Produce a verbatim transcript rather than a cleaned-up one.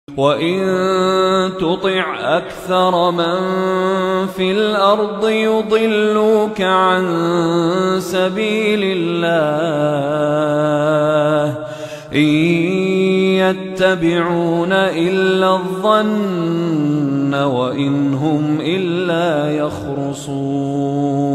وَإِن تُطِعْ أَكْثَرَ مَن فِي الْأَرْضِ يُضِلُّوكَ عَن سَبِيلِ اللَّهِ إِن يَتَّبِعُونَ إِلَّا الظَّنَّ وَإِنْ هُمْ إِلَّا يَخْرُصُونَ